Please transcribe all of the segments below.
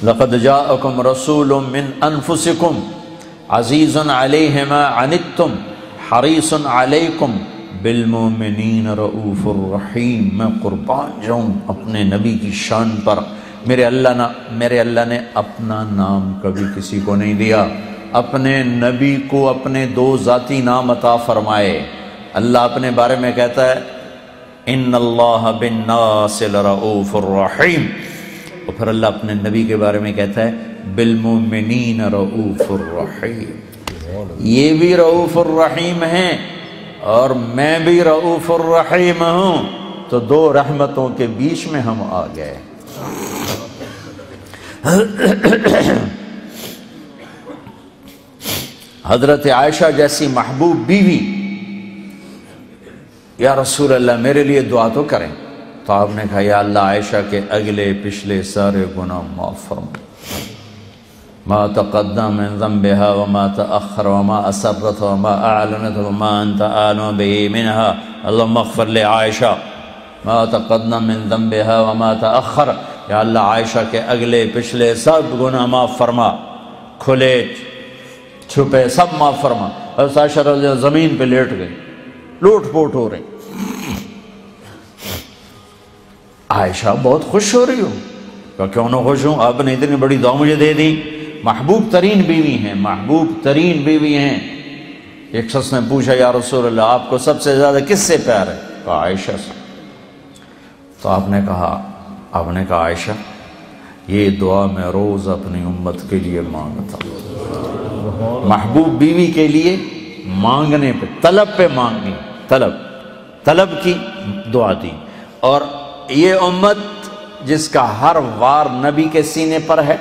لقد جاءکم رسول من انفسکم عزیز علیہ ما عنتم حریص علیکم بالمؤمنین رؤوف الرحیم۔ میں قربان جاؤں اپنے نبی کی شان پر، میرے اللہ نے اپنا نام کبھی کسی کو نہیں دیا، اپنے نبی کو اپنے دو ذاتی نام عطا فرمائے۔ اللہ اپنے بارے میں کہتا ہے ان اللہ بالناس لرؤوف الرحیم، اور پھر اللہ اپنے نبی کے بارے میں کہتا ہے بالمؤمنین رؤوف الرحیم۔ یہ بھی رؤوف الرحیم ہیں اور میں بھی رؤوف الرحیم ہوں، تو دو رحمتوں کے بیچ میں ہم آ گئے۔ حضرت عائشہ جیسی محبوب بیوی، یا رسول اللہ میرے لیے دعا تو کریں، تو آپ نے کہا یا اللہ عائشہ کے اگلے پچھلے سارے گناہ معاف فرما، ما تقدم من ذنبها وما تأخر وما أسرت وما أعلنت وما أنت أعلم به منها، اللهم اغفر لعائشہ ما تقدم من ذنبها وما تأخر۔ یا اللہ عائشہ کے اگلے پچھلے سب گناہ معاف فرما، کھلے چھپے سب معاف فرما۔ حضرت عائشہ رضی اللہ عنہا زمین پہ لیٹ گئی، لوٹ پوٹ ہو رہی۔ عائشہ بہت خوش ہو رہی ہو، کہ کیوں نہ خوش ہوں، آپ نے اتنی بڑی دعا مجھے دے دی، محبوب ترین بیوی ہیں، محبوب ترین بیوی ہیں۔ ایک شخص نے پوچھا یا رسول اللہ آپ کو سب سے زیادہ کس سے پیار ہے؟ کہا عائشہ سے۔ تو آپ نے کہا عائشہ یہ دعا میں روز اپنی امت کے لیے مانگتا ہوں۔ محبوب بیوی کے لیے مانگنے پہ، طلب پہ مانگنی، طلب کی دعا دی۔ اور یہ امت جس کا ہر وار نبی کے سینے پر ہے،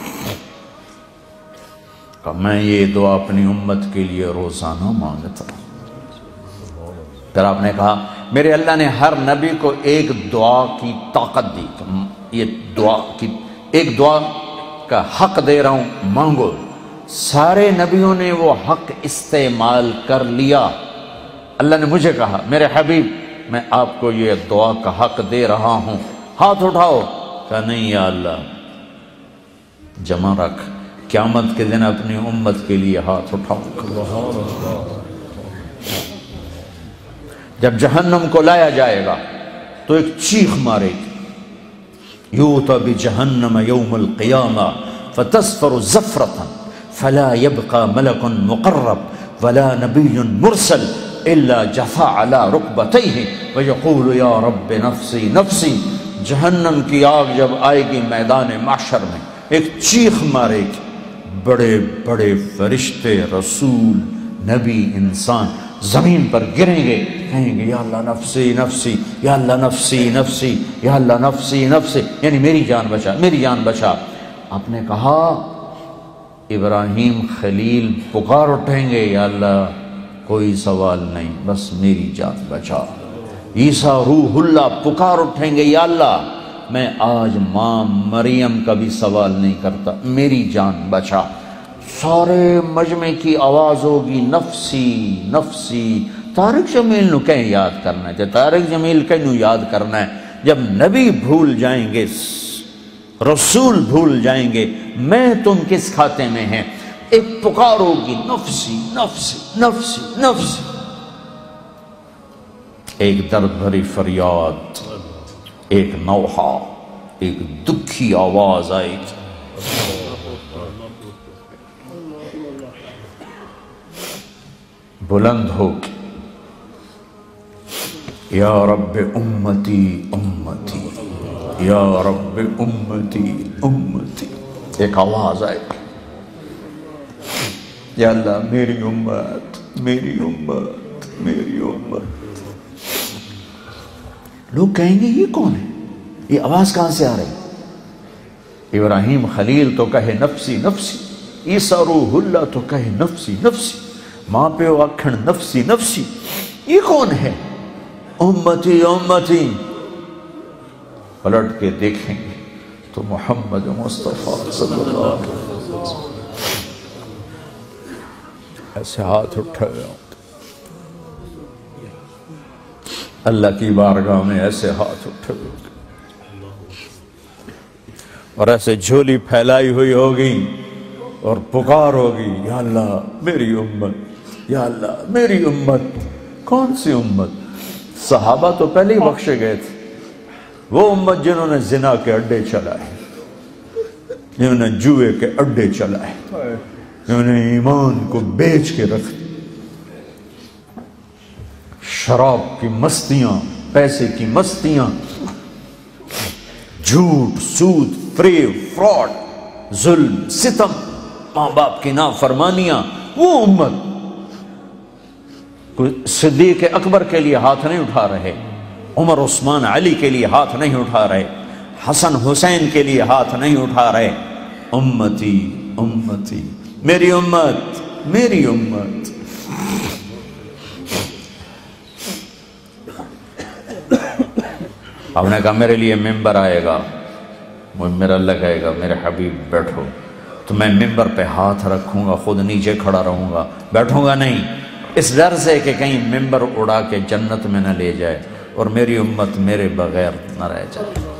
کہ میں یہ دعا اپنی امت کے لیے روزانہ مانگتا ہوں۔ پھر آپ نے کہا میرے اللہ نے ہر نبی کو ایک دعا کی طاقت دی، یہ ایک دعا کا حق دے رہا ہوں، مانگو۔ سارے نبیوں نے وہ حق استعمال کر لیا۔ اللہ نے مجھے کہا میرے حبیب میں آپ کو یہ دعا کا حق دے رہا ہوں، ہاتھ اٹھاؤ۔ کہا نہیں یا اللہ، جمع رکھ، قیامت کے دن اپنی امت کے لیے ہاتھ اٹھاؤں۔ جب جہنم کو لایا جائے گا تو ایک چیخ مارے گی، یوتا بجہنم یوم القیامہ فتصفر زفرتا فلا يبقى ملک مقرب ولا نبی مرسل الا جثا على رکبتیہ ویقول یا رب نفسی نفسی۔ جہنم کی آگ جب آئے گی میدان محشر میں، ایک چیخ مارے گی، بڑے بڑے فرشتے، رسول، نبی، انسان زمین پر گریں گے، کہیں گے یا اللہ نفسی نفسی، یا اللہ نفسی نفسی، یا اللہ نفسی نفسی، یعنی میری جان بچا، میری جان بچا۔ آپ نے کہا ابراہیم خلیل پکار اٹھیں گے یا اللہ کوئی سوال نہیں، بس میری جان بچا۔ عیسیٰ روح اللہ پکار اٹھیں گے یا اللہ میں آج ماں مریم کا بھی سوال نہیں کرتا، میری جان بچا۔ سارے مجمع کی آواز ہوگی نفسی نفسی۔ طارق جمیل نو کہیں یاد کرنا ہے، طارق جمیل کہیں یاد کرنا ہے، جب نبی بھول جائیں گے، رسول بھول جائیں گے، میں تم کس کھاتے میں ہیں؟ ایک پکار ہوگی نفسی نفسی نفسی نفسی، ایک درد بھری فریاد، ایک نوحہ، ایک دکھی آواز آئے گی، بلند ہو کے یا رب امتی امتی، یا رب امتی امتی، ایک آواز آئے گی، یا اللہ میری امت میری امت میری امت۔ لوگ کہیں گے یہ کون ہے، یہ آواز کہاں سے آ رہی؟ ابراہیم خلیل تو کہے نفسی نفسی، عیسیٰ روح اللہ تو کہے نفسی نفسی، ماں پہ آکھن نفسی نفسی، یہ کون ہے؟ امتی امتی۔ پلٹ کے دیکھیں گے تو محمد مصطفیٰ صلی اللہ علیہ وسلم ایسے ہاتھ اٹھائے، اللہ کی بارگاہ میں ایسے ہاتھ اٹھائے، اور ایسے جھولی پھیلائی ہوئی ہوگی اور پکار ہوگی، یا اللہ میری امت، یا اللہ میری امت۔ کون سی امت؟ صحابہ تو پہلے ہی بخشے گئے تھے، وہ امت جنہوں نے زنا کے اڈے چلائے، جنہوں نے جوئے کے اڈے چلائے، جنہوں نے ایمان کو بیچ کے رکھ دی، شراب کی مستیاں، پیسے کی مستیاں، جھوٹ، سود، فریب، فراڈ، ظلم، ستم، ماں باپ کی نافرمانیاں، وہ امت۔ کوئی صدیق اکبر کے لیے ہاتھ نہیں اٹھا رہے، عمر عثمان علی کے لیے ہاتھ نہیں اٹھا رہے، حسن حسین کے لیے ہاتھ نہیں اٹھا رہے۔ امتی امتی، میری امت میری امت۔ آپ نے کہا میرے لیے ممبر آئے گا، میرا اللہ کہے گا میرے حبیب بیٹھو، تو میں ممبر پہ ہاتھ رکھوں گا، خود نیچے کھڑا رہوں گا، بیٹھوں گا نہیں، اس ڈر سے کہ کہیں ممبر اڑا کے جنت میں نہ لے جائے اور میری امت میرے بغیر نہ رہ جائے۔